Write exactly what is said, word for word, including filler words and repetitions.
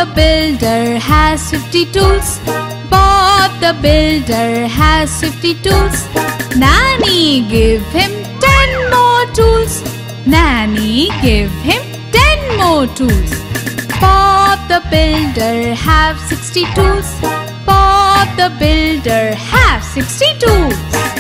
the builder has fifty tools. Bob the builder has fifty tools. Nanny, give him ten more tools. Nanny, give him ten more tools. Bob the builder have sixty tools. Bob the builder have sixty tools.